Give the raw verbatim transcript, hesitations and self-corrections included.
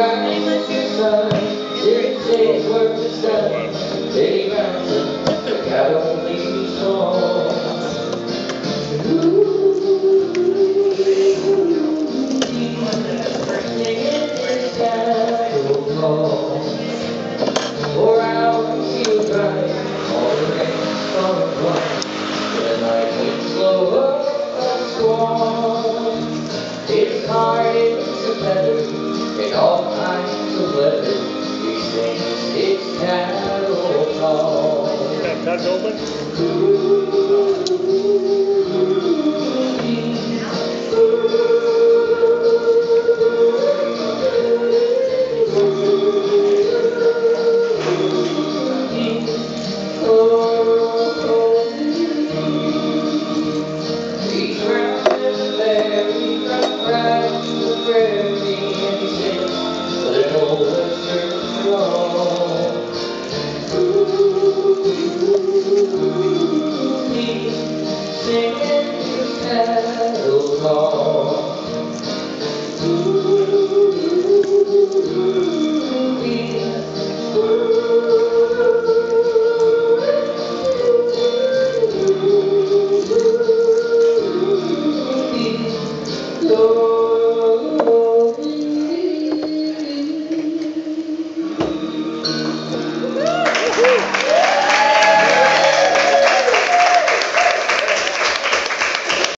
rising sun, there days work is done. They mountain, the cattle leave strong. Singing this cattle call. Four hours feel dry, all the rain falling white. The night winds blow up a squall. It's hard, it's a feather, in all kinds of weather. We sing it's cattle call. That cut open? Singing this cattle call.